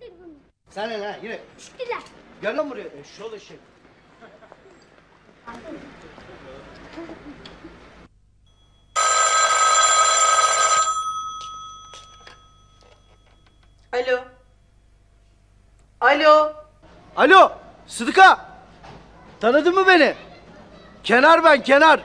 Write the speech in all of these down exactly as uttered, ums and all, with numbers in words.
Sen ne lan yürü. Gittiler. Gel lan buraya. Eşşoğlu eşek. Alo. Alo. Alo Sıdıka. Tanıdın mı beni? Kenar ben Kenar.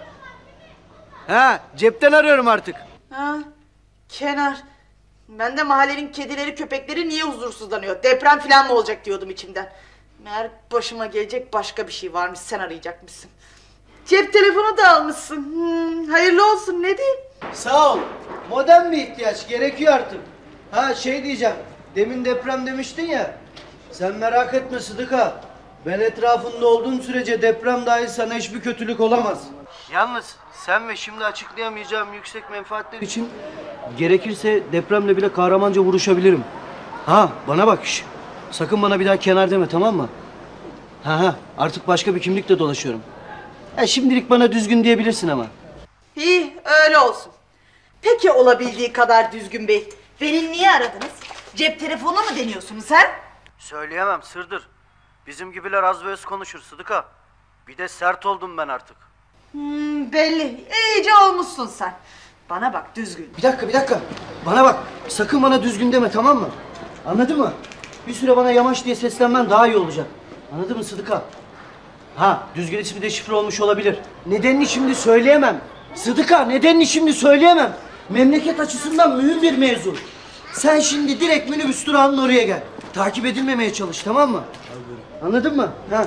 Ha cepten arıyorum artık. Ha, Kenar. Ben de mahallenin kedileri köpekleri niye huzursuzlanıyor? Deprem falan mı olacak diyordum içimden. Meğer başıma gelecek başka bir şey varmış, sen arayacakmışsın. Cep telefonu da almışsın. Hmm, hayırlı olsun, ne diyeyim? Sağ ol. Modern bir ihtiyaç gerekiyor artık. Ha şey diyeceğim. Demin deprem demiştin ya. Sen merak etme Sıdıka. Ben etrafında olduğum sürece deprem dahil sana hiçbir kötülük olamaz. Yalnız sen ve şimdi açıklayamayacağım yüksek menfaatler için gerekirse depremle bile kahramanca vuruşabilirim. Ha bana bak şş. Sakın bana bir daha Kenar deme, tamam mı? Ha ha artık başka bir kimlikle dolaşıyorum. Ha, şimdilik bana düzgün diyebilirsin ama. İyi, öyle olsun. Peki olabildiği kadar düzgün bey. Beni niye aradınız? Cep telefonu mu deniyorsunuz ha? Söyleyemem, sırdır. Bizim gibiler az ve öz konuşur Sıdıka. Bir de sert oldum ben artık. Hmm, belli. İyice olmuşsun sen. Bana bak düzgün. Bir dakika bir dakika. Bana bak. Sakın bana düzgün deme, tamam mı? Anladın mı? Bir süre bana Yamaç diye seslenmen daha iyi olacak. Anladın mı Sıdıka? Ha düzgün ismi de şifre olmuş olabilir. Nedenini şimdi söyleyemem. Sıdıka nedenini şimdi söyleyemem. Memleket açısından mühim bir mevzu. Sen şimdi direkt minibüs durağının oraya gel. Takip edilmemeye çalış, tamam mı? Anladın mı? Ha.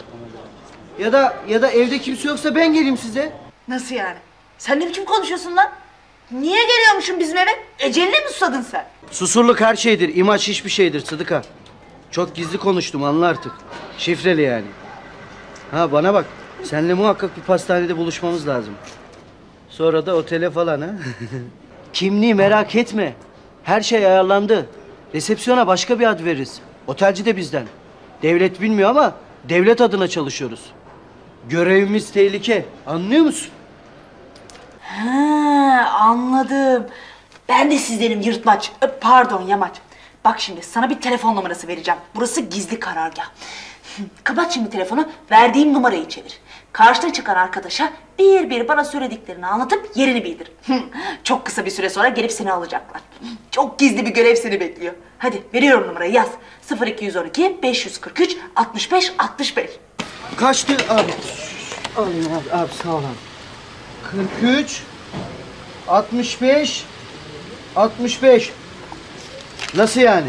Ya da ya da evde kimse yoksa ben geleyim size. Nasıl yani? Sen ne biçim konuşuyorsun lan? Niye geliyormuşsun bizim eve? Eceline mi susadın sen? Susurluk her şeydir, imaj hiçbir şeydir Sıdıka. Çok gizli konuştum, anla artık. Şifreli yani. Ha bana bak, seninle muhakkak bir pastanede buluşmamız lazım. Sonra da otele falan ha. Kimliği merak etme. Her şey ayarlandı. Resepsiyona başka bir ad veririz. Otelci de bizden. Devlet bilmiyor ama devlet adına çalışıyoruz. Görevimiz tehlike. Anlıyor musun? Ha, anladım. Ben de sizlerim yırtmaç. Ö, Pardon Yamaç. Bak şimdi sana bir telefon numarası vereceğim. Burası gizli karargah. Kapat şimdi telefonu, verdiğim numarayı çevir. Karşına çıkan arkadaşa bir bir bana söylediklerini anlatıp yerini bildir. Çok kısa bir süre sonra gelip seni alacaklar. Çok gizli bir görev seni bekliyor. Hadi veriyorum numarayı, yaz. sıfır iki yüz on iki beş yüz kırk üç altmış beş altmış beş. Kaçtı abi? Alayım abi, abi sağ ol abi. kırk üç altmış beş altmış beş. Nasıl yani?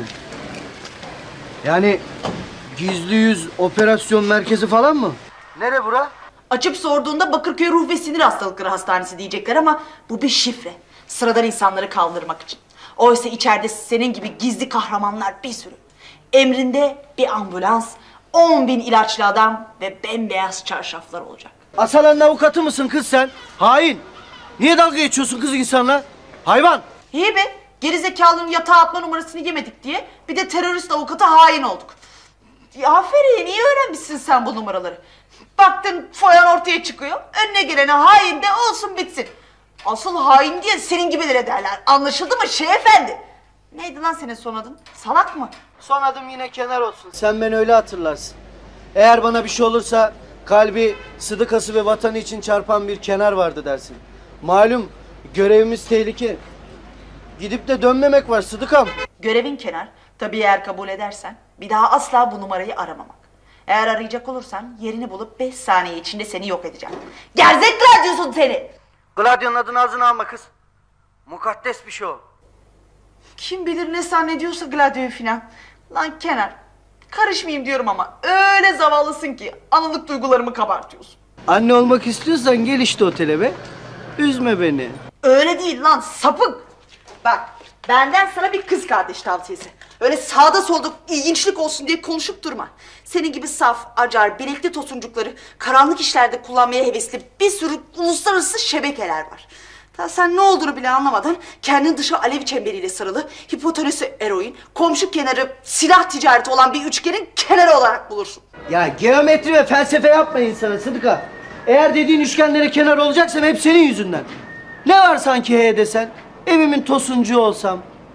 Yani gizli yüz operasyon merkezi falan mı? Nere bura? Açıp sorduğunda Bakırköy Ruh ve Sinir Hastalıkları Hastanesi diyecekler ama bu bir şifre. Sıradan insanları kaldırmak için. Oysa içeride senin gibi gizli kahramanlar bir sürü. Emrinde bir ambulans, on bin ilaçlı adam ve bembeyaz çarşaflar olacak. Asalan'ın avukatı mısın kız sen? Hain! Niye dalga geçiyorsun kız insanla? Hayvan! İyi be, gerizekalının yatağa atma numarasını yemedik diye bir de terörist avukata hain olduk. Ya aferin, iyi öğrenmişsin sen bu numaraları. Baktın foyan ortaya çıkıyor, önüne gelene hain de olsun bitsin. Asıl hain diye senin gibilere derler, anlaşıldı mı şey efendi? Neydi lan senin son adın? Salak mı? Son adım yine Kenar olsun. Sen beni öyle hatırlarsın. Eğer bana bir şey olursa kalbi, sıdıkası ve vatanı için çarpan bir Kenar vardı dersin. Malum görevimiz tehlike. Gidip de dönmemek var Sıdıkam. Görevin Kenar, tabii eğer kabul edersen bir daha asla bu numarayı aramamak. Eğer arayacak olursan yerini bulup beş saniye içinde seni yok edeceğim. Gerzek radyosun seni! Gladyonun adını ağzına alma kız. Mukaddes bir şey o. Kim bilir ne zannediyorsa Gladio'yu filan. Lan Kenar, karışmayayım diyorum ama öyle zavallısın ki anılık duygularımı kabartıyorsun. Anne olmak istiyorsan gel işte otele be. Üzme beni. Öyle değil lan sapık. Bak benden sana bir kız kardeş tavsiyesi. Öyle sağda solda ilginçlik olsun diye konuşup durma. Senin gibi saf, acar, bilekli tosuncukları karanlık işlerde kullanmaya hevesli bir sürü uluslararası şebekeler var. Daha sen ne olduğunu bile anlamadan kendin dışı alev çemberiyle sarılı, hipotenüsü eroin, komşu kenarı silah ticareti olan bir üçgenin kenarı olarak bulursun. Ya geometri ve felsefe yapma insana Sıdıka. Eğer dediğin üçgenlere kenar olacaksam hep senin yüzünden. Ne var sanki he desen? Evimin tosuncuğu olsam.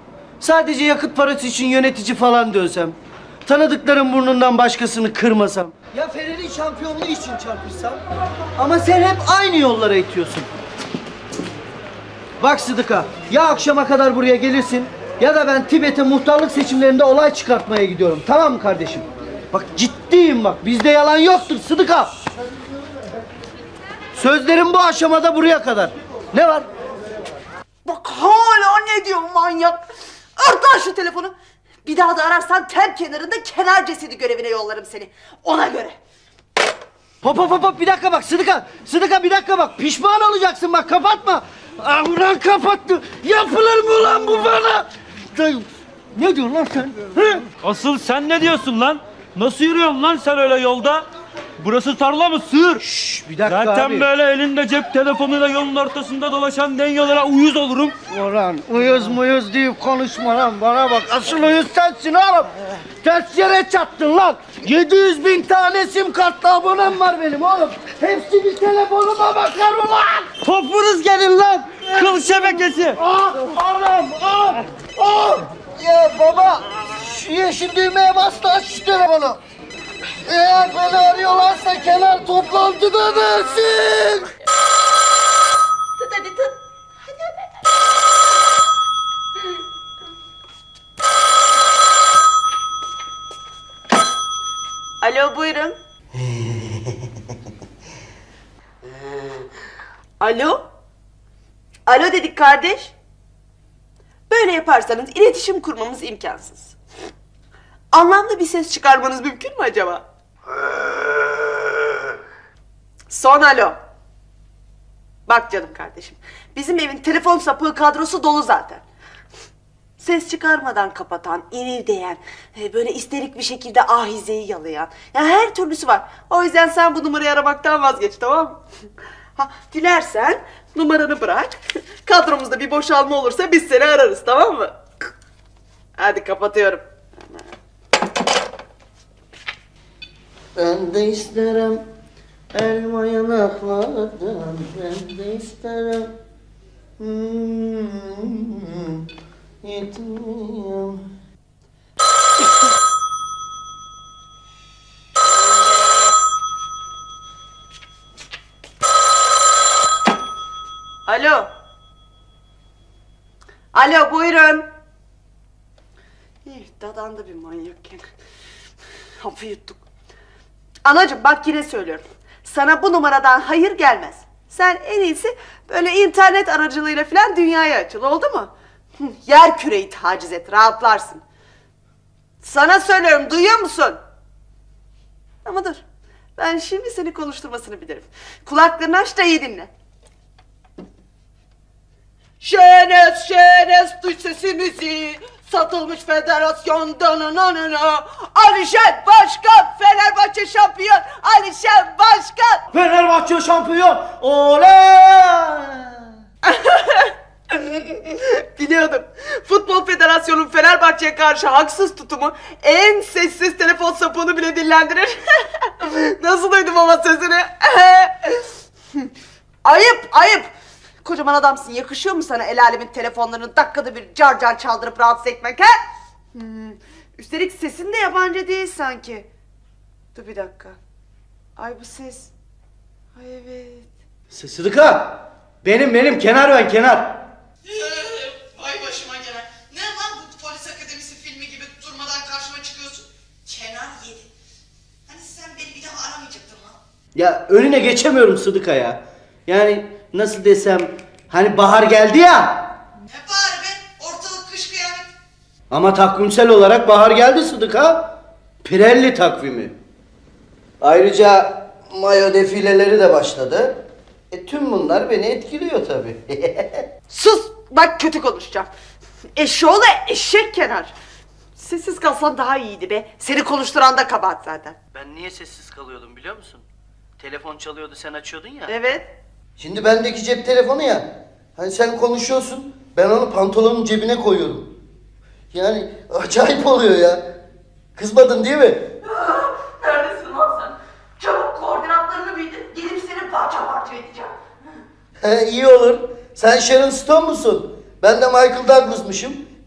Sadece yakıt parası için yönetici falan dövsem. Tanıdıklarım burnundan başkasını kırmasam. Ya Fener'in şampiyonluğu için çarpışsam. Ama sen hep aynı yollara itiyorsun. Bak Sıdıka, ya akşama kadar buraya gelirsin ya da ben Tibet'e muhtarlık seçimlerinde olay çıkartmaya gidiyorum. Tamam mı kardeşim? Bak ciddiyim bak, bizde yalan yoktur Sıdıka. Sözlerim bu aşamada buraya kadar. Ne var? Bak hala ne diyor manyak. Ört lan şu telefonu. Bir daha da ararsan tem kenarında kenar cesedi görevine yollarım seni. Ona göre. Hop hop hop hop, bir dakika bak Sıdıka. Sıdıka bir dakika bak, pişman olacaksın bak, kapatma. Ah ulan kapattı. Yapılır mı lan bu bana? Ne diyorsun lan sen? He? Asıl sen ne diyorsun lan? Nasıl yürüyorsun lan sen öyle yolda? Burası tarla mı sığır? Şşş, bir dakika Zaten abi. böyle elinde cep telefonuyla yolun ortasında dolaşan denyolara uyuz olurum. Ulan uyuz muyuz deyip konuşma lan, bana bak. Asıl uyuz sensin oğlum. Ters yere çattın lan. yedi yüz bin tane sim kartlı abonem var benim oğlum. Hepsi bir telefonuma bakar ulan. Topunuz gelin lan! Kıl şebekesi! Ah anam ah ah. Ya baba, şu yeşil düğmeye bas da aç şu telefonu. Eğer beni arıyorlarsa kenar toplantıda dersin. Tut hadi tut. Hadi hadi. Alo buyurun. Alo? Alo dedik kardeş. Böyle yaparsanız iletişim kurmamız imkansız. Anlamlı bir ses çıkarmanız mümkün mü acaba? Son alo. Bak canım kardeşim. Bizim evin telefon sapığı kadrosu dolu zaten. Ses çıkarmadan kapatan, inildeyen, e, böyle isterik bir şekilde ahizeyi yalayan. Yani her türlüsü var. O yüzden sen bu numarayı aramaktan vazgeç, tamam mı? Ha, dilersen numaranı bırak. Kadromuzda bir boşalma olursa biz seni ararız, tamam mı? Hadi kapatıyorum. Ben de isterim elma yanaklardan, ben de isterim. Hmm, yetmiyorum. Alo. Alo buyurun. İyi, dadandı bir manyak yani. Hapı yuttuk. Anacığım bak yine söylüyorum. Sana bu numaradan hayır gelmez. Sen en iyisi böyle internet aracılığıyla falan dünyaya açıl, oldu mu? Hı, yer küreyi taciz et, rahatlarsın. Sana söylüyorum, duyuyor musun? Ama dur. Ben şimdi seni konuşturmasını bilirim. Kulaklarını aç da iyi dinle. Şenes şenes duy sesimizi, satılmış federasyondan ananana. Alişen Başkan, Fenerbahçe şampiyon, Alişen Başkan. Fenerbahçe şampiyon, oley! Biliyordum. Futbol Federasyonu'nun Fenerbahçe'ye karşı haksız tutumu en sessiz telefon sapığını bile dillendirir. Nasıl duydum ama sesini? Ayıp, ayıp. Kocaman adamsın, yakışıyor mu sana el alemin telefonlarını dakikada bir car car çaldırıp rahatsız etmek, ha? Hmm. Üstelik sesin de yabancı değil sanki. Dur bir dakika. Ay bu ses. Ay evet. Sıdıka, benim benim kenar ben kenar. Vay başıma gelen. Ne lan bu polis akademisi filmi gibi durmadan karşıma çıkıyorsun? Kenar yedi. Hani sen beni bir daha aramayacaktın lan. Ya önüne geçemiyorum Sıdıka ya. Yani nasıl desem, hani bahar geldi ya. Ne bari be, ortalık kış kıyamet. Ama takvimsel olarak bahar geldi Sıdıka. Pirelli takvimi. Ayrıca mayo defileleri de başladı. E tüm bunlar beni etkiliyor tabii. Sus! Bak kötü konuşacağım. Eşoğlu eşek kenar. Sessiz kalsan daha iyiydi be. Seni konuşturan da kabahat zaten. Ben niye sessiz kalıyordum biliyor musun? Telefon çalıyordu, sen açıyordun ya. Evet. Şimdi bendeki cep telefonu ya. Hani sen konuşuyorsun, ben onu pantolonun cebine koyuyorum. Yani acayip oluyor ya. Kızmadın değil mi? Neredesin lan sen? Çabuk koordinatlarını bildir. Gelip seni parça parça edeceğim. He iyi olur. Sen Sharon Stone musun? Ben de Michael Douglas'mışım.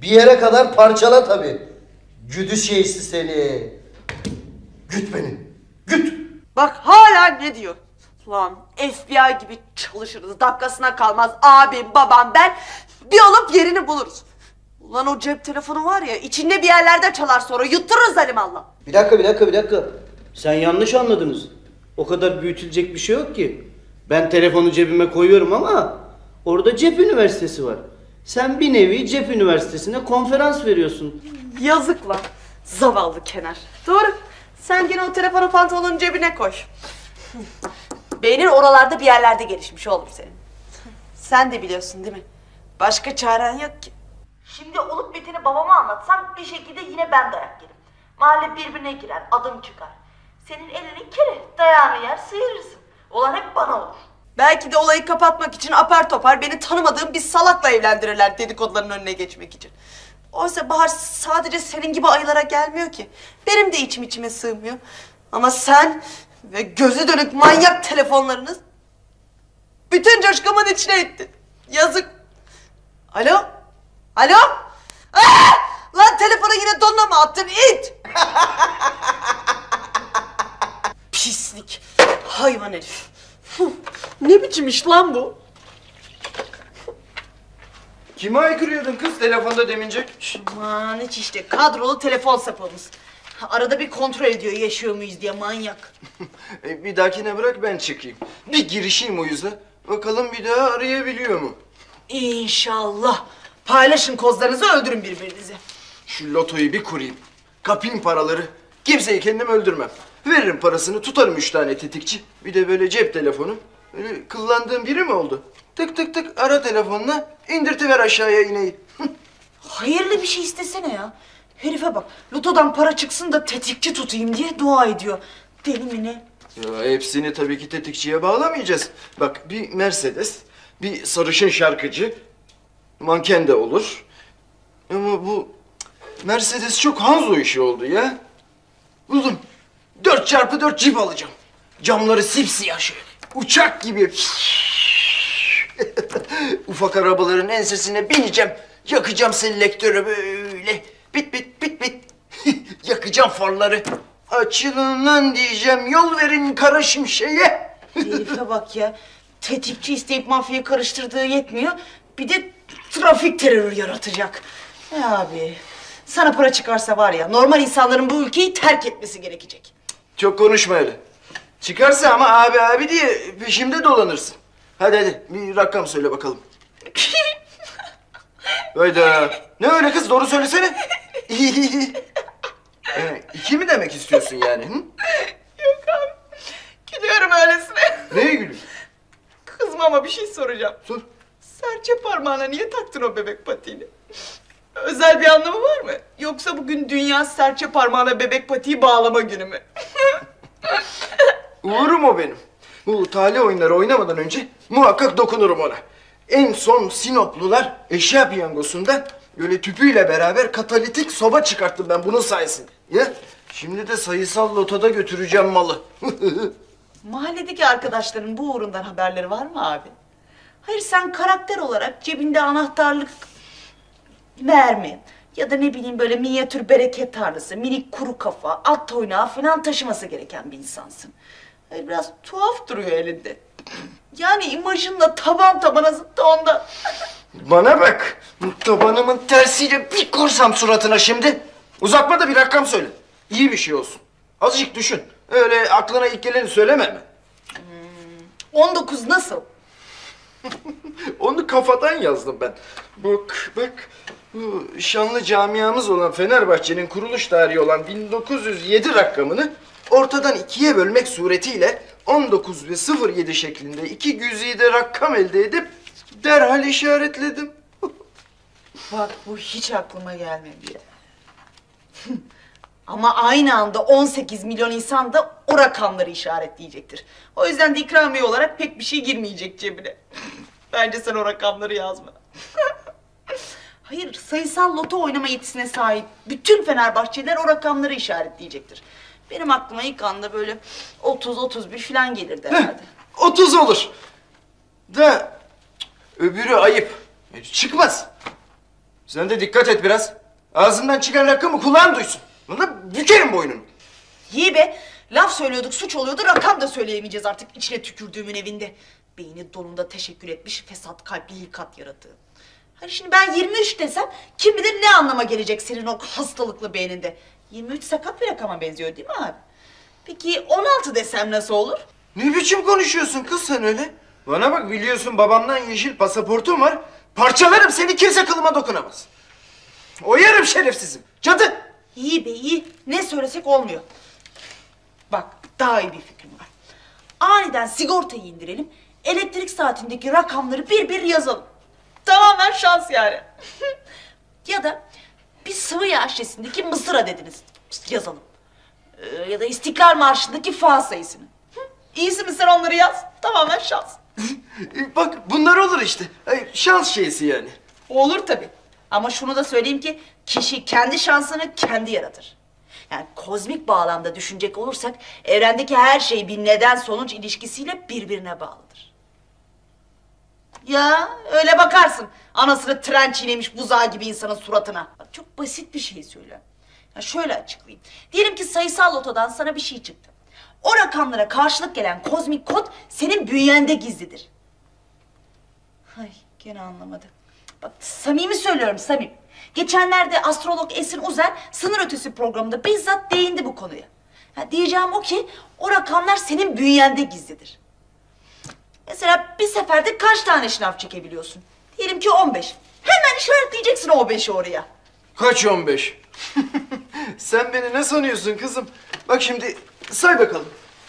Bir yere kadar parçala tabii. Güdüs şeysi seni. Güt beni. Güt. Bak hala ne diyor? Lan F B I gibi çalışırız. Dakikasına kalmaz abim, babam, ben bir olup yerini buluruz. Ulan o cep telefonu var ya, içinde bir yerlerde çalar, sonra yuttururuz alimallah. Bir dakika bir dakika bir dakika. Sen yanlış anladınız. O kadar büyütülecek bir şey yok ki. Ben telefonu cebime koyuyorum ama orada cep üniversitesi var. Sen bir nevi cep üniversitesine konferans veriyorsun. Yazık lan. Zavallı Kenar. Doğru. Sen gene o telefonu pantolonun cebine koy. Beynin oralarda bir yerlerde gelişmiş oğlum senin. Sen de biliyorsun değil mi? Başka çaren yok ki. Şimdi olup biteni babama anlatsam bir şekilde yine ben dayak yerim. Mahalle birbirine girer, adım çıkar. Senin elinin kiri, dayağını yer, sıyırırsın. Olan hep bana olur. Belki de olayı kapatmak için apar topar beni tanımadığım bir salakla evlendirirler dedikoduların önüne geçmek için. Oysa Bahar sadece senin gibi ayılara gelmiyor ki. Benim de içim içime sığmıyor. Ama sen ve gözü dönük manyak telefonlarınız bütün coşkumun içine ettin. Yazık. Alo? Alo? Aa! Lan telefonu yine donuna mı attın it? Pislik. Hayvan herif. Ne biçim iş lan bu? Kime aykırıyordun kız telefonda demince? Aman hiç işte kadrolu telefon sapımız. Arada bir kontrol ediyor yaşıyor muyuz diye manyak. E, bir dahakine bırak ben çıkayım. Bir girişeyim o yüzden. Bakalım bir daha arayabiliyor mu? İnşallah. Paylaşın kozlarınızı, öldürün birbirinizi. Şu lotoyu bir kurayım. Kapayım paraları. Kimseyi kendim öldürmem. Veririm parasını, tutarım üç tane tetikçi. Bir de böyle cep telefonu. Böyle kullandığım biri mi oldu? Tık tık tık ara telefonla, indirtiver aşağıya ineği. Hayırlı bir şey istesene ya. Herife bak, lotodan para çıksın da tetikçi tutayım diye dua ediyor. Deli mi ne? Ya hepsini tabii ki tetikçiye bağlamayacağız. Bak bir Mercedes, bir sarışın şarkıcı, manken de olur. Ama bu Mercedes çok Hanzo işi oldu ya. Buldum. Dört çarpı dört cip alacağım. Camları sipsiyah şöyle. Uçak gibi. Ufak arabaların ensesine bineceğim. Yakacağım selektörü böyle. Bit bit bit bit. Yakacağım farları. Açılın lan diyeceğim. Yol verin kara şimşeğe. Herife bak ya. Tetikçi isteyip mafyayı karıştırdığı yetmiyor. Bir de trafik terörü yaratacak. Ya abi. Sana para çıkarsa var ya, normal insanların bu ülkeyi terk etmesi gerekecek. Çok konuşma öyle. Çıkarsa ama abi abi diye peşimde dolanırsın. Hadi hadi bir rakam söyle bakalım. Hayda. Ne öyle kız, doğru söylesene. ee, iki mi demek istiyorsun yani? Hı? Yok abi. Gülüyorum öylesine. Neye gülüyorsun? Kızma ama bir şey soracağım. Sor. Serçe parmağına niye taktın o bebek patiğini? Özel bir anlamı var mı? Yoksa bugün dünya serçe parmağına bebek patiği bağlama günü mü? Uğurum o benim. Bu talih oyunları oynamadan önce muhakkak dokunurum ona. En son Sinoplular eşya piyangosunda böyle tüpüyle beraber katalitik soba çıkarttım ben bunun sayesinde. Ya şimdi de sayısal lotoda götüreceğim malı. Mahalledeki arkadaşların bu uğrundan haberleri var mı abi? Hayır, sen karakter olarak cebinde anahtarlık, mermi ya da ne bileyim böyle minyatür bereket tarlası, minik kuru kafa, at oynağı falan taşıması gereken bir insansın. Hayır, biraz tuhaf duruyor elinde. Yani imajınla taban tabana zıttı ondan. Bana bak, tabanımın tersiyle bir korsam suratına şimdi. Uzatma da bir rakam söyle. İyi bir şey olsun. Azıcık düşün. Öyle aklına ilk geleni söyleme mi? on dokuz nasıl? Onu kafadan yazdım ben. Bak bak. Bu şanlı camiamız olan Fenerbahçe'nin kuruluş tarihi olan bin dokuz yüz yedi rakamını ortadan ikiye bölmek suretiyle on dokuz ve sıfır yedi şeklinde iki güzide rakam elde edip derhal işaretledim. Bak bu hiç aklıma gelmedi. Ama aynı anda on sekiz milyon insan da o rakamları işaretleyecektir. O yüzden de ikramiye olarak pek bir şey girmeyecek cebine. Bence sen o rakamları yazma. Hayır, sayısal loto oynama yetisine sahip bütün Fenerbahçeliler o rakamları işaretleyecektir. Benim aklıma ilk anda böyle otuz otuz bir falan gelirdi herhalde. otuz olur. Da öbürü ayıp. Çıkmaz. Sen de dikkat et biraz. Ağzından çıkan rakamı kulağın duysun. Valla bükerim boynunu. İyi be. Laf söylüyorduk, suç oluyordu. Rakam da söyleyemeyeceğiz artık içine tükürdüğümün evinde. Beyni donunda teşekkür etmiş fesat kalpli hikat yaratığı. Hani şimdi ben yirmi üç desem kim bilir ne anlama gelecek senin o hastalıklı beyninde. yirmi üç sakat bir rakama benziyor değil mi abi? Peki on altı desem nasıl olur? Ne biçim konuşuyorsun kız sen öyle? Bana bak, biliyorsun babamdan yeşil pasaportum var. Parçalarım seni, kimse kılıma dokunamaz. Oyarım şerefsizim. Cadı. İyi be iyi. Ne söylesek olmuyor. Bak daha iyi bir fikrim var. Aniden sigortayı indirelim. Elektrik saatindeki rakamları bir bir yazalım. Tamamen şans yani. Ya da bir sıvı yağ şişesindeki mısır adediniz yazalım. Ee, ya da İstiklal Marşı'ndaki fa sayısını. Hı? İyisi mi sen onları yaz? Tamamen şans. Bak bunlar olur işte. Ay, şans şeysi yani. Olur tabii. Ama şunu da söyleyeyim ki kişi kendi şansını kendi yaratır. Yani kozmik bağlamda düşünecek olursak evrendeki her şey bir neden sonuç ilişkisiyle birbirine bağlıdır. Ya öyle bakarsın anasını tren çiğnemiş buzağı gibi insanın suratına. Bak, çok basit bir şey söylüyorum. Ya şöyle açıklayayım. Diyelim ki sayısal lotodan sana bir şey çıktı. O rakamlara karşılık gelen kozmik kod senin bünyende gizlidir. Ay gene anlamadı. Bak samimi söylüyorum samimi. Geçenlerde astrolog Esin Uzer sınır ötesi programında bizzat değindi bu konuya. Ya diyeceğim o ki o rakamlar senin bünyende gizlidir. Mesela bir seferde kaç tane şınav çekebiliyorsun? Diyelim ki on beş. Hemen işaretleyeceksin o beşi oraya. Kaç on beş? Sen beni ne sanıyorsun kızım? Bak şimdi say bakalım.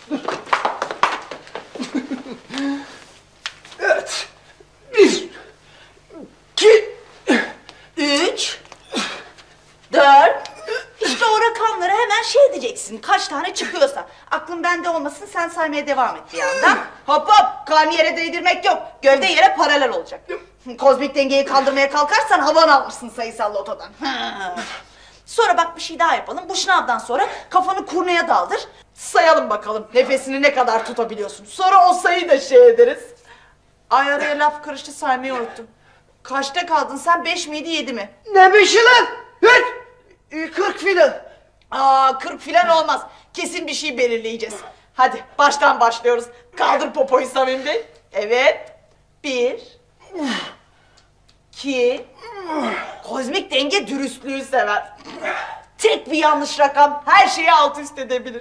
Evet. Bir. İki. Üç. Dört. İşte o rakamları hemen şey diyeceksin. Kaç tane çıkıyorsa. Aklın bende olmasın sen saymaya devam et bir yandan. Hop hop karnı yere değdirmek yok. Gövde yere paralel olacak. Kozmik dengeyi kaldırmaya kalkarsan havan almışsın sayısal lotodan. Sonra bak bir şey daha yapalım. Bu şınavdan sonra kafanı kurneye daldır. Sayalım bakalım nefesini ne kadar tutabiliyorsun. Sonra o sayıyı da şey ederiz. Ay araya laf karıştı saymayı unuttum. Kaçta kaldın sen? Beş miydi yedi mi? Ne beşi lan? Hıt! Ee, Kırk filan. Aa kırk filan olmaz. Kesin bir şey belirleyeceğiz. Hadi baştan başlıyoruz. Kaldır popoyu Samim Bey. Evet. Bir. İki. Kozmik denge dürüstlüğü sever. Tek bir yanlış rakam her şeyi alt üst edebilir.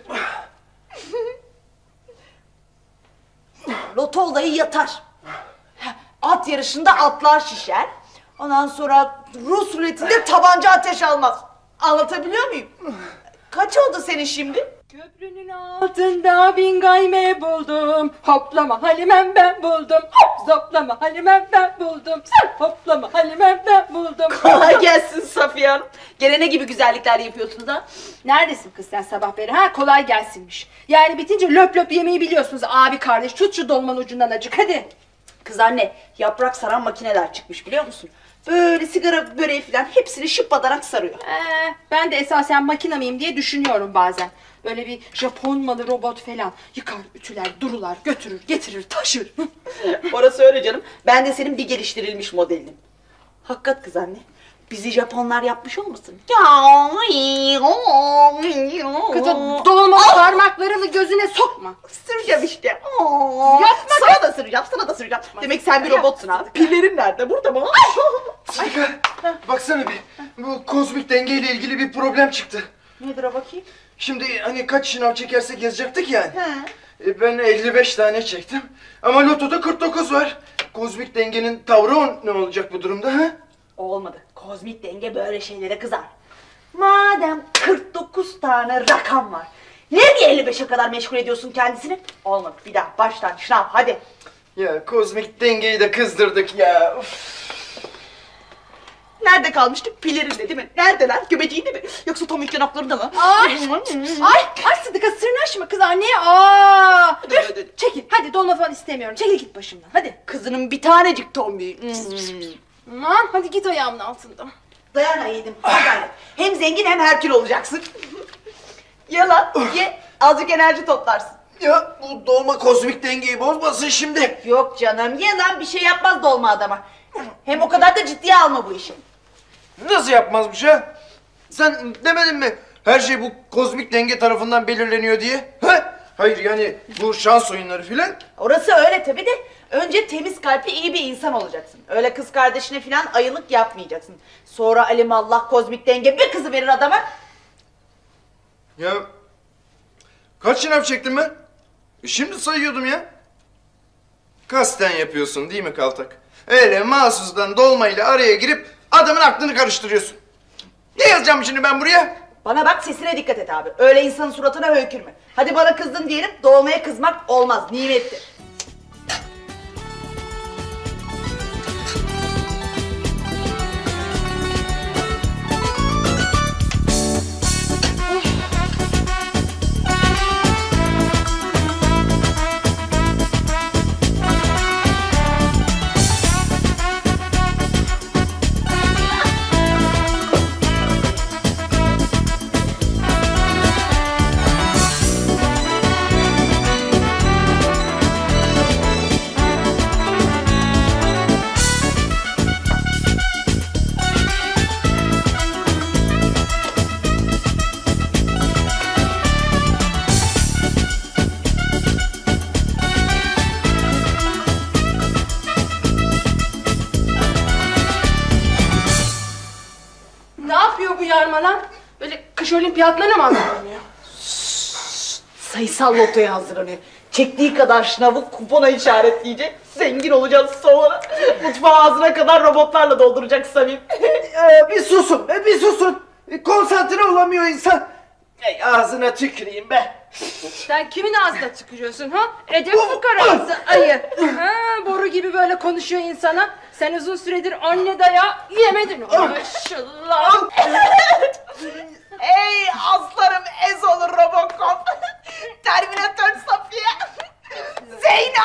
Loto olayı yatar. At yarışında atlar şişer. Ondan sonra Rus ruletinde tabanca ateş almaz. Anlatabiliyor muyum? Kaç oldu senin şimdi? Köprünün altında bin gayme buldum. Hoplama Halimem ben buldum. Hop zoplama Halimem ben buldum. Sen hoplama Halimem ben buldum. Kolay gelsin Safiye Hanım. Gene ne gibi güzellikler yapıyorsunuz ha? Neredesin kız sen sabah beri ha? Kolay gelsinmiş. Yani bitince löp löp yemeği biliyorsunuz abi kardeş. Tut şu dolmanın ucundan acık hadi. Kız anne yaprak saran makineler çıkmış biliyor musun? Böyle sigara böreği falan hepsini şıppadarak sarıyor. Ee, ben de esasen makina mıyım diye düşünüyorum bazen. Böyle bir Japon malı robot falan. Yıkar, ütüler, durular, götürür, getirir, taşır. Orası öyle canım. Ben de senin bir geliştirilmiş modelinim. Hakikat kız anne. Bizi Japonlar yapmış olmasın? Kız o dolmalı parmaklarını gözüne sokma. Süreceğim işte. Yapma Sana da süreceğim, sana da süreceğim. Demek sen bir robotsun ha. Pillerin nerede? Burada mı? Sıdıka, baksana bir. Bu kozmik dengeyle ilgili bir problem çıktı. Nedir o bakayım? Şimdi hani kaç şınav çekersek yazacaktık yani. He. E, ben elli beş tane çektim. Ama lotoda kırk dokuz var. Kozmik dengenin tavrı o- ne olacak bu durumda ha? Olmadı. Kozmik denge böyle şeylere kızar. Madem kırk dokuz tane rakam var. Niye bir elli beşe kadar meşgul ediyorsun kendisini? Olmadı. Bir daha baştan şınav hadi. Ya kozmik dengeyi de kızdırdık ya. Uf. Nerede kalmıştık? Pillerinde değil mi? Neredeler? Göbeciğinde mi? Yoksa Tomik yanaklarında mı? Ay, ay, ay Sıdıka sırnaşma kız anneye. Aa, Hadi, hadi, hadi. çekil, hadi dolma falan istemiyorum. Çekil git başımdan, hadi. Kızının bir tanecik tombiği. Aman, hadi git ayağımın altında. Dayana yedim. Gayret. Hem zengin hem herkül olacaksın. Ye lan, ye. Azıcık enerji toplarsın. Ya bu dolma kozmik dengeyi bozmasın şimdi. Yok canım, ye lan bir şey yapmaz dolma adama. Hem o kadar da ciddiye alma bu işi. Nasıl yapmazmış ha? Sen demedin mi her şey bu kozmik denge tarafından belirleniyor diye? Ha? Hayır yani bu şans oyunları filan. Orası öyle tabii de önce temiz kalpli iyi bir insan olacaksın. Öyle kız kardeşine falan ayılık yapmayacaksın. Sonra alimallah kozmik denge bir kızı verir adama. Ya kaç şınav çektim ben? E şimdi sayıyordum ya. Kasten yapıyorsun değil mi Kaltak? Öyle mahsusdan dolmayla araya girip adamın aklını karıştırıyorsun. Ne yazacağım şimdi ben buraya? Bana bak, sesine dikkat et abi. Öyle insanın suratına höykürme. Hadi bana kızdın diyelim, dolmaya kızmak olmaz, nimettir. Ne yapıyor bu yarmalan? Böyle kış olimpiyatlarına mı hazırlanıyor? Sayısal lotoya hazırlanıyor. Çektiği kadar şınavı kupona işaretleyecek. Zengin olacağız sonra. Mutfağı ağzına kadar robotlarla dolduracak Samim. Ee, bir susun be, bir susun. E, konsantre olamıyor insan. Ey, ağzına tüküreyim be. Sen kimin ağzına tükürüyorsun ha? Edep fukarası ayı. Ha, boru gibi böyle konuşuyor insana. Sen uzun süredir anne dayağı yemedin. Maşallah. Ey aslarım, ez olur Robocop. Terminator Safiye. Zeyno.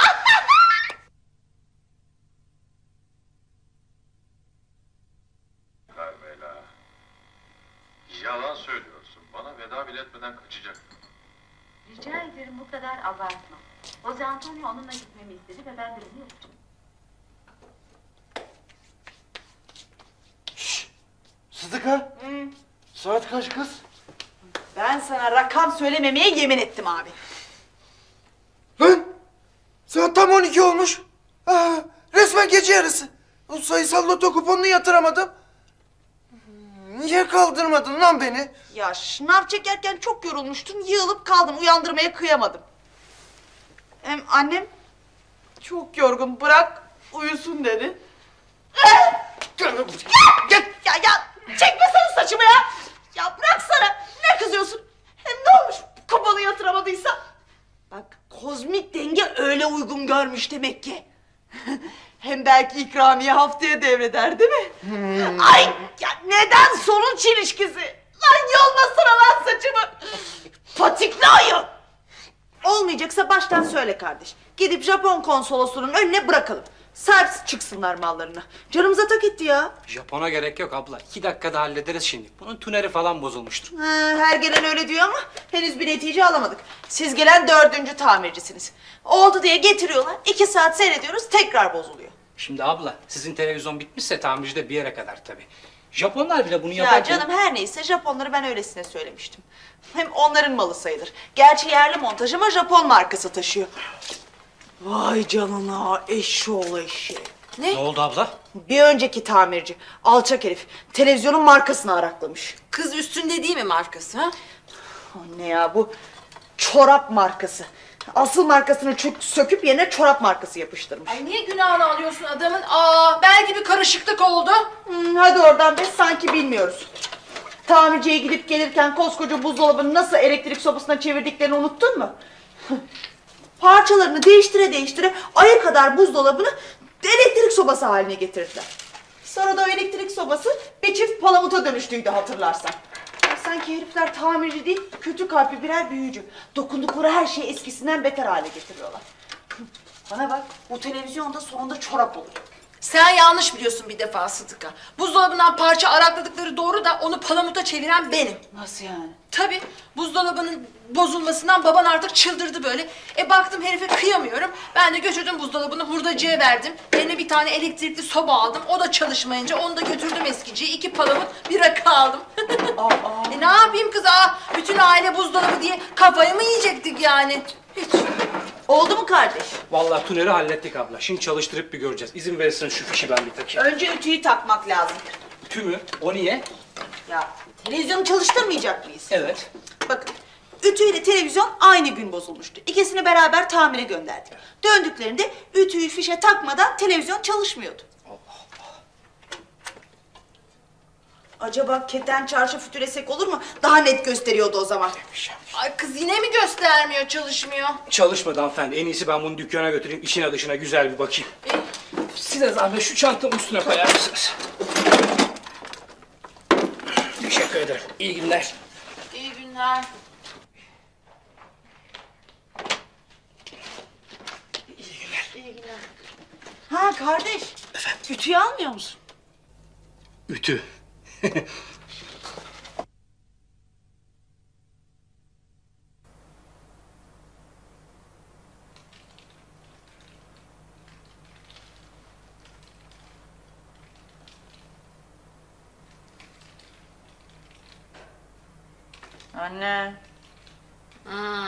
Carmela, yalan söylüyorsun. Bana veda bile etmeden kaçacaktın. Rica ederim, bu kadar abartma. Jose Antonio onunla gitmemi istedi ve ben de bunu yapacağım. Sıdıka. Saat kaç kız? Ben sana rakam söylememeye yemin ettim abi. Lan saat tam on iki olmuş. Aa, resmen gece yarısı. O sayısal loto kuponunu yatıramadım. Niye kaldırmadın lan beni? Ya şınav çekerken çok yorulmuştun, yığılıp kaldım, uyandırmaya kıyamadım. Hem annem çok yorgun, bırak uyusun dedi. Ya, ya, ya çekmesene saçımı ya! Ya bıraksana, ne kızıyorsun? Hem ne olmuş kuponu yatıramadıysa? Bak, kozmik denge öyle uygun görmüş demek ki. Hem belki ikramiye haftaya devreder değil mi? Hmm. Ay ya neden sonuç ilişkisi? Lan yolmasana lan saçımı. Patikli ayı. Olmayacaksa baştan söyle kardeş. Gidip Japon konsolosunun önüne bırakalım. Servis çıksınlar mallarına. Canımıza tak etti ya. Japona gerek yok abla. İki dakikada hallederiz şimdi. Bunun tüneri falan bozulmuştur. Ha, her gelen öyle diyor ama henüz bir netice alamadık. Siz gelen dördüncü tamircisiniz. Oldu diye getiriyorlar. İki saat seyrediyoruz, tekrar bozuluyor. Şimdi abla sizin televizyon bitmişse tamirci de bir yere kadar tabii. Japonlar bile bunu Ya yaparken... canım her neyse, Japonları ben öylesine söylemiştim. Hem onların malı sayılır. Gerçi yerli montaj ama Japon markası taşıyor. Vay canına, eşşoğlu eşeği. Ne oldu abla? Bir önceki tamirci, alçak herif, televizyonun markasını araklamış. Kız üstünde değil mi markası ha? Ne ya bu? Çorap markası. Asıl markasını çök, söküp yerine çorap markası yapıştırmış. Ay niye günahını alıyorsun adamın? Aa, belki bir karışıklık oldu. Hmm, hadi oradan be, sanki bilmiyoruz. Tamirciye gidip gelirken koskoca buzdolabını nasıl elektrik sobasına çevirdiklerini unuttun mu? Parçalarını değiştire değiştire aya kadar buzdolabını elektrik sobası haline getirdiler. Sonra da o elektrik sobası bir çift palamuta dönüştüydü hatırlarsan. Ya sanki herifler tamirci değil, kötü kalpli birer büyücü. Dokundukları her şeyi eskisinden beter hale getiriyorlar. Bana bak, bu televizyonda sonunda çorap olacak. Sen yanlış biliyorsun bir defa Sıdıka. Buzdolabından parça arakladıkları doğru da onu palamuta çeviren benim. Nasıl yani? Tabii buzdolabı buzdolabının bozulmasından baban artık çıldırdı böyle. E baktım herife kıyamıyorum. Ben de götürdüm buzdolabını hurdacıya verdim. Yerine bir tane elektrikli soba aldım. O da çalışmayınca onu da götürdüm eskiciye. İki palamut bir rakı aldım. E ne yapayım kız? Aa, bütün aile buzdolabı diye kafayı mı yiyecektik yani? Hiç. Oldu mu kardeş? Vallahi tüneli hallettik abla. Şimdi çalıştırıp bir göreceğiz. İzin verirsen şu fişi ben bir takayım. Önce ütüyü takmak lazım. Ütü mü? O niye? Ya televizyonu çalıştırmayacak mıyız? Evet. Bakın, ütü ile televizyon aynı gün bozulmuştu. İkisini beraber tamire gönderdik. Döndüklerinde ütüyü fişe takmadan televizyon çalışmıyordu. Acaba keten çarşı fütüresek olur mu? Daha net gösteriyordu o zaman. Ay kız yine mi göstermiyor, çalışmıyor? Çalışmadı hanımefendi. En iyisi ben bunu dükkana götüreyim. İçine dışına güzel bir bakayım. Size zahmet şu çantamın üstüne koyar mısınız? Teşekkür ederim. İyi günler. İyi günler. İyi günler. Ha kardeş. Efendim? Ütüyü almıyor musun? Ütü. Anne. Hmm.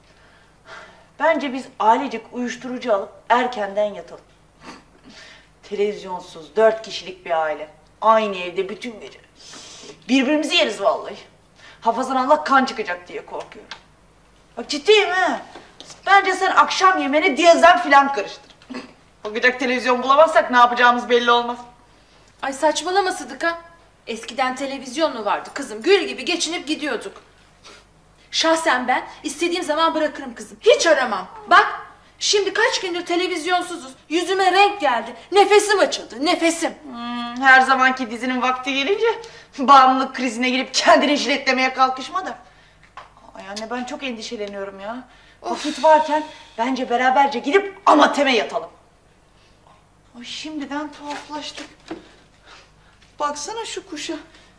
Bence biz ailecek uyuşturucu alıp erkenden yatalım. Televizyonsuz, dört kişilik bir aile. Aynı evde bütün gece. Birbirimizi yeriz vallahi. Hafazan Allah kan çıkacak diye korkuyorum. Bak ciddiyim ha. Bence sen akşam yemeğine diyezden filan karıştır. Bakacak televizyon bulamazsak ne yapacağımız belli olmaz. Ay saçmalama Sıdıka. Eskiden televizyon mu vardı kızım? Gül gibi geçinip gidiyorduk. Şahsen ben istediğim zaman bırakırım kızım. Hiç aramam. Bak şimdi kaç gündür televizyonsuzuz. Yüzüme renk geldi. Nefesim açıldı. Nefesim. Hmm, her zamanki dizinin vakti gelince bağımlılık krizine girip kendini jiletlemeye kalkışma da. Ay anne ben çok endişeleniyorum ya. Vakit varken bence beraberce gidip amateme yatalım. Ay şimdiden tuhaflaştık. Baksana şu kuşa.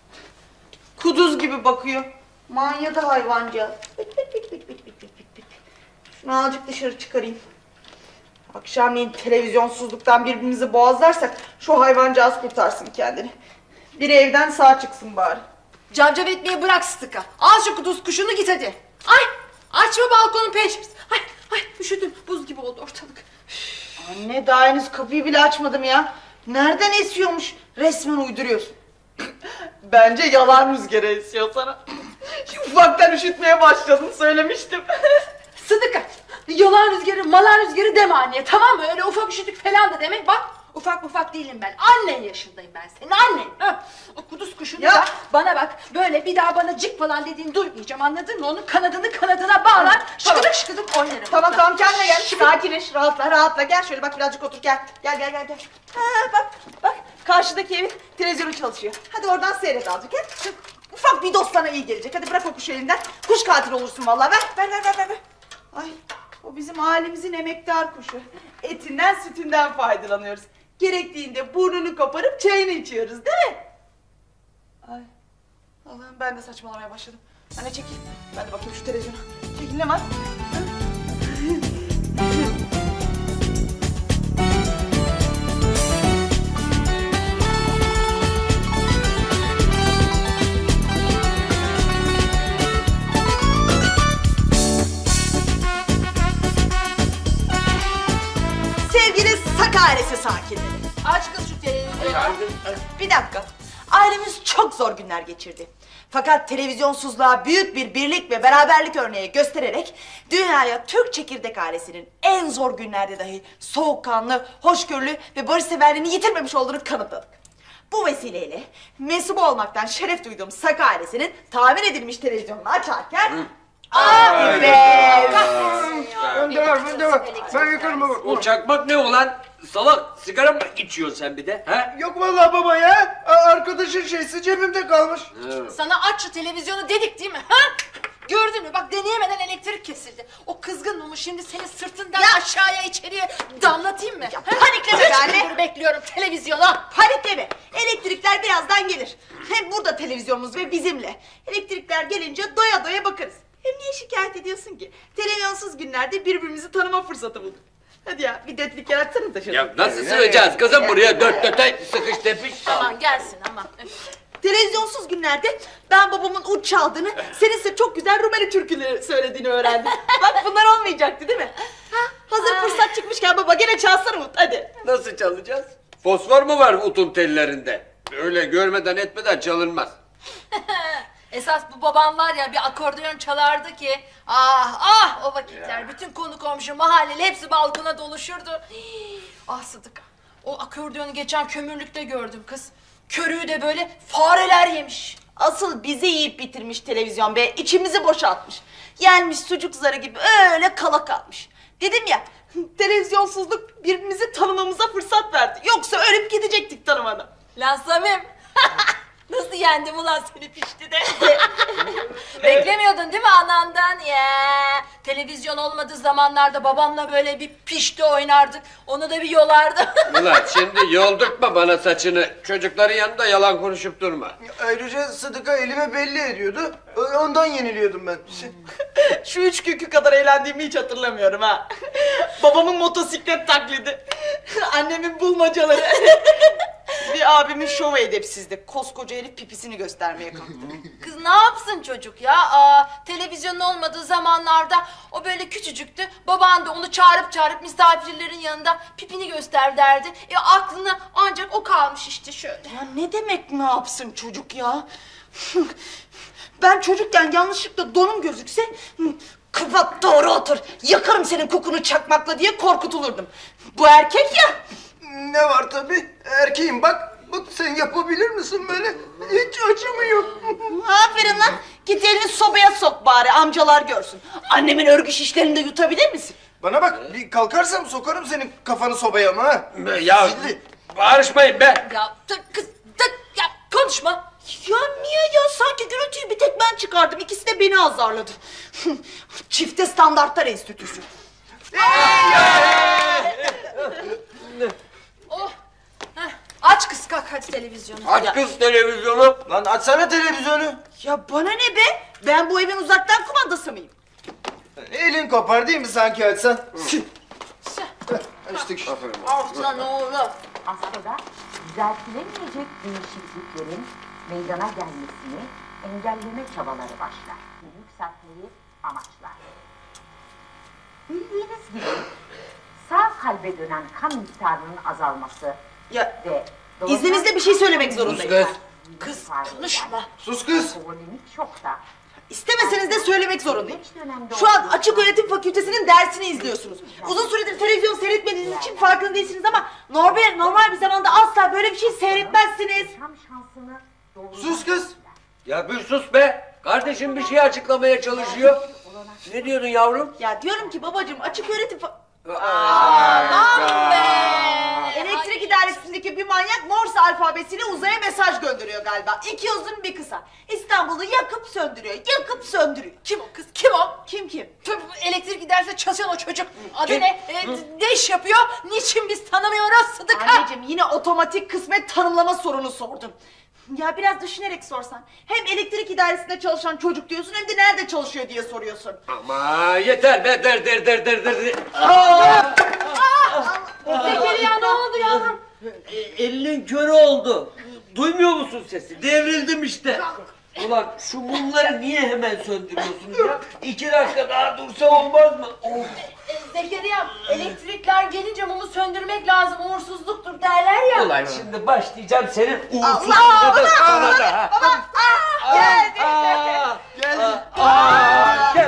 Kuduz gibi bakıyor. Manyadı hayvancağız. Bit bit bit bit bit bit bit bit bit. Şunu azıcık dışarı çıkarayım. Akşamleyin televizyonsuzluktan birbirimizi boğazlarsak şu hayvancağız kurtarsın kendini. Biri evden sağ çıksın bari. Cavcav etmeyi bırak Sıdıka. Al şu kuduz kuşunu git hadi. Ay açma balkonun penceresi. Ay ay üşüdüm. Buz gibi oldu ortalık. Anne daha henüz kapıyı bile açmadım ya. Nereden esiyormuş? Resmen uyduruyorsun. Bence yalan rüzgarı esiyor sana. Ufaktan üşütmeye başladın söylemiştim. Sıdıka yalan rüzgarı malan rüzgarı deme anneye, tamam mı? Öyle ufak üşütük falan da demek. Bak ufak ufak değilim ben. Annen yaşındayım ben senin annen. Ha? O kuduz kuşunu Ya. da bana bak böyle bir daha bana cik falan dediğini duymayacağım, anladın mı? Onun kanadını kanadına bağlar şıkıdık şıkıdık oynarım. Tamam tamam kendine gel. Sakinleş, rahatla rahatla. Gel şöyle bak birazcık otur gel. Gel gel gel gel. Ha, bak bak karşıdaki evin televizyonu çalışıyor. Hadi oradan seyret azıcık gel. Ufak bir dost sana iyi gelecek. Hadi bırak o kuşu elinden. Kuş katil olursun vallahi. Ver ver ver ver ver. ver. Ay o bizim ailemizin emektar kuşu. Etinden sütünden faydalanıyoruz. Gerektiğinde burnunu koparıp çayını içiyoruz değil mi? Ay Allah'ım ben de saçmalamaya başladım. Anne çekil. Ben de bakayım şu televizyona. Çekil ne var? Sevgili Sak ailesi sakinleri. Aç kız şu televizyonu. Bir dakika. Ailemiz çok zor günler geçirdi. Fakat televizyonsuzluğa büyük bir birlik ve beraberlik örneği göstererek dünyaya Türk Çekirdek ailesinin en zor günlerde dahi soğukkanlı, hoşgörülü ve barışseverliğini yitirmemiş olduğunu kanıtladık. Bu vesileyle mensubu olmaktan şeref duyduğum Sak ailesinin tamir edilmiş televizyonunu açarken... Aa, evet. Ben de var, ben de var. Ben yakarım baba. O çakmak ne olan? Salak, sigara mı içiyorsun sen bir de? Ha? Yok vallahi baba ya. A- Arkadaşın şeysi cebimde kalmış. Sana aç şu televizyonu dedik değil mi? Ha? Gördün mü? Bak deneyemeden elektrik kesildi. O kızgın mumu şimdi senin sırtından aşağıya içeriye damlatayım mı? Ya panikleme be anne. Üç gündür bekliyorum televizyona. Panikleme. Elektrikler birazdan gelir. Hem burada televizyonumuz ve bizimle. Elektrikler gelince doya doya bakarız. diyorsun ki televizyonsuz günlerde birbirimizi tanıma fırsatı bulduk. Hadi ya bir detlik yaratsana da şöyle. Ya nasıl sığacağız kızım buraya dört dörte sıkış tepiş? Aman gelsin aman. Televizyonsuz günlerde ben babamın uç çaldığını, senin ise çok güzel Rumeli türküleri söylediğini öğrendim. Bak bunlar olmayacaktı değil mi? Ha, hazır fırsat çıkmışken baba gene çalsana Umut hadi. Nasıl çalacağız? Fosfor mu var utun tellerinde? Öyle görmeden etmeden çalınmaz. Esas bu babam var ya bir akordeon çalardı ki. Ah ah o vakitler bütün konu komşu mahalleli hepsi balkona doluşurdu. Hii, ah Sıdıka. O akordeonu geçen kömürlükte gördüm kız. Körüğü de böyle fareler yemiş. Asıl bizi yiyip bitirmiş televizyon be, içimizi boşaltmış. Yenmiş sucuk zarı gibi öyle kala kalmış. Dedim ya, televizyonsuzluk birbirimizi tanımamıza fırsat verdi. Yoksa ölüp gidecektik tanımadan. Lan Samim. Nasıl yendim ulan seni pişti de. Beklemiyordun değil mi anandan ya? Televizyon olmadığı zamanlarda babamla böyle bir pişti oynardık. Onu da bir yolardı. Ulan şimdi yoldurtma bana saçını. Çocukların yanında yalan konuşup durma. Ayrıca Sıdıka elime belli ediyordu. Ondan yeniliyordum ben. Şu üç günkü kadar eğlendiğimi hiç hatırlamıyorum ha. Babamın motosiklet taklidi. Annemin bulmacaları. Bir abimin şov edepsizdi. Koskoca herif pipisini göstermeye kalktı. Kız ne yapsın çocuk ya? Aa, televizyonun olmadığı zamanlarda o böyle küçücüktü. Baban da onu çağırıp çağırıp misafirlerin yanında pipini göster derdi. E aklına ancak o kalmış işte şöyle. Ya ne demek ne yapsın çocuk ya? Ben çocukken yanlışlıkla donum gözükse kapat doğru otur yakarım senin kokunu çakmakla diye korkutulurdum. Bu erkek ya. Ne var tabii? Erkeğim bak. Bak sen yapabilir misin böyle? Hiç acımıyor. Aferin lan. Git elini sobaya sok bari amcalar görsün. Annemin örgü şişlerini de yutabilir misin? Bana bak bir kalkarsam sokarım senin kafanı sobaya ama ha. Ya Zilli. bağırışmayın be. Ya tık kız tık ya konuşma. Ya niye ya? Sanki gürültüyü bir tek ben çıkardım. İkisi de beni azarladı. Çifte Standartlar Enstitüsü. Oh. Heh. Aç kız kalk hadi televizyonu. Aç kız televizyonu. Lan açsana televizyonu. Ya bana ne be? Ben bu evin uzaktan kumandası mıyım? Elin kopar değil mi sanki açsan? Açtık işte. Ah lan oğlum. Aslında düzeltilemeyecek değişikliklerin meydana gelmesini engelleme çabaları başlar. Yükseltmeyi amaçlar. Bildiğiniz gibi sağ kalbe dönen kan miktarının azalması Ya ve izninizle bir şey söylemek zorundayım. Kız konuşma. Sus kız. Kronik şokta İstemeseniz de söylemek zorundayım. Şu an Açık Öğretim Fakültesi'nin dersini izliyorsunuz. Uzun süredir televizyon seyretmediğiniz için farkında değilsiniz ama normal, normal bir zamanda asla böyle bir şey seyretmezsiniz. yaşam şansını Sus kız. Ya bir sus be. Kardeşim bir şey açıklamaya çalışıyor. Ne diyordun yavrum? Ya diyorum ki babacığım Açık Öğretim Fa- Aman be! Elektrik idaresindeki bir manyak Morse alfabesiyle uzaya mesaj gönderiyor galiba. İki uzun bir kısa. İstanbul'u yakıp söndürüyor, yakıp söndürüyor. Kim o kız kim o? Kim kim? Tabii elektrik giderse çalışan o çocuk. Adı Kim? ne? E, ne iş yapıyor? Niçin biz tanımıyoruz Sıdıka? Anneciğim yine otomatik kısmet tanımlama sorunu sordum. Ya biraz düşünerek sorsan. Hem elektrik idaresinde çalışan çocuk diyorsun hem de nerede çalışıyor diye soruyorsun. Ama yeter be der der der der der. Zekeriya ne oldu yavrum? E, elinin körü oldu. Duymuyor musun sesi? Devrildim işte. Ulan şu mumları niye hemen söndürüyorsunuz ya? İki dakika daha dursa olmaz mı? Of. E, Zekeriya elektrikler gelince mumu söndürmek lazım. Uğursuzluktur derler ya. Ulan şimdi başlayacağım senin uğursuzluğuna da sana da. ha. Geldi. Aa, aa,